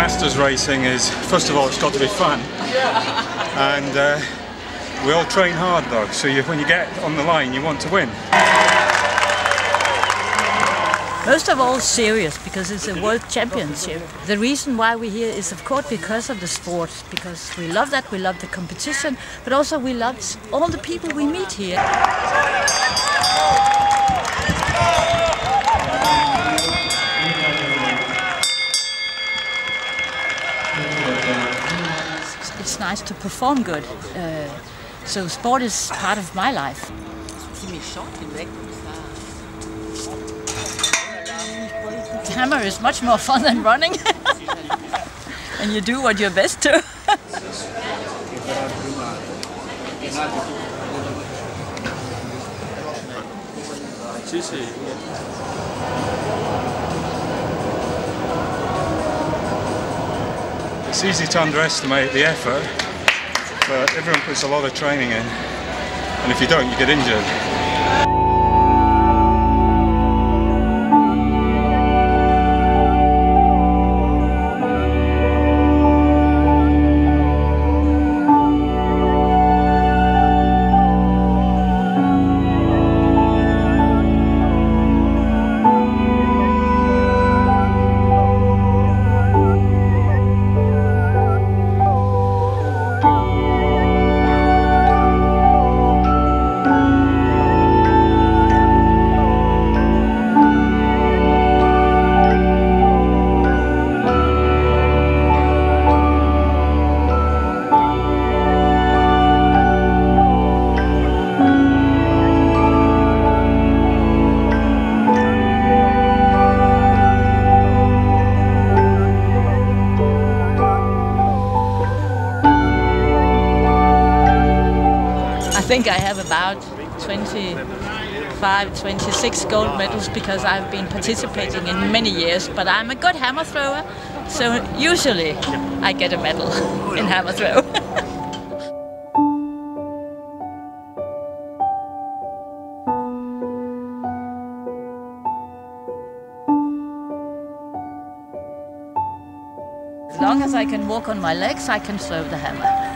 Masters racing is, first of all, it's got to be fun. And we all train hard though, so when you get on the line you want to win. Most of all serious, because it's a world championship. The reason why we're here is of course because of the sport, because we love that, we love the competition, but also we love all the people we meet here. It's nice to perform good, so sport is part of my life. Hammer is much more fun than running, and you do what you're best to. It's easy to underestimate the effort, but everyone puts a lot of training in, and if you don't, you get injured. I think I have about 25, 26 gold medals because I've been participating in many years, but I'm a good hammer thrower, so usually I get a medal in hammer throw. As long as I can walk on my legs, I can throw the hammer.